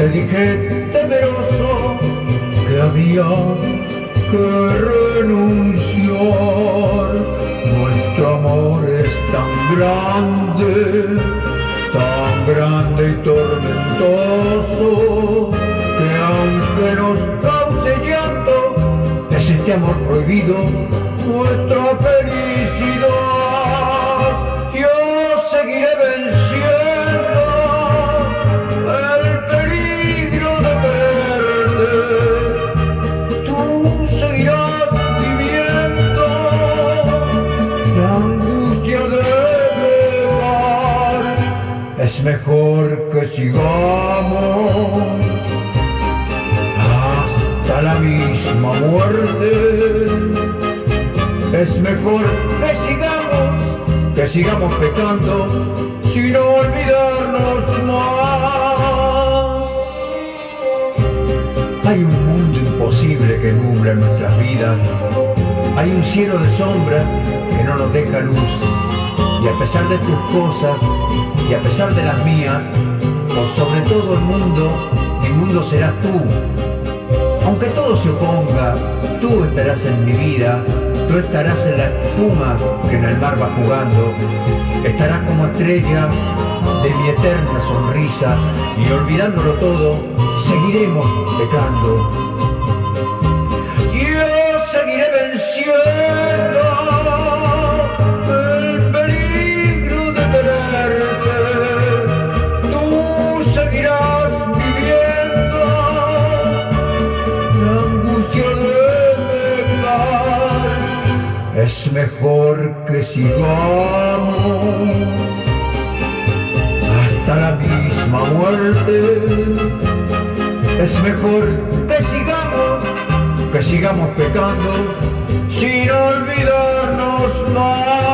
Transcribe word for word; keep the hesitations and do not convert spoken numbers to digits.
le dije temeroso que había que renunciar. Nuestro amor es tan grande, tan grande y tormentoso, que aunque nos cause llanto, es este amor prohibido nuestra felicidad. Yo seguiré venciendo el peligro de perderte, tú seguirás viviendo la angustia de pecar. Es mejor que sigamos hasta la misma muerte. Es mejor que sigamos, que sigamos pecando sin olvidarnos más. Hay un mundo imposible que nubla nuestras vidas. Hay un cielo de sombras que no nos deja luz. Y a pesar de tus cosas y a pesar de las mías, por sobre todo el mundo, mi mundo serás tú. Aunque todo se oponga, tú estarás en mi vida, tú estarás en la espuma que en el mar va jugando, estarás como estrella de mi eterna sonrisa, y olvidándolo todo, seguiremos pecando. Yo seguiré venciendo el peligro de tenerte, tú seguirás viviendo la angustia de pecar. Es mejor que sigamos hasta la misma muerte. Es mejor que sigamos, que sigamos pecando sin olvidarnos más.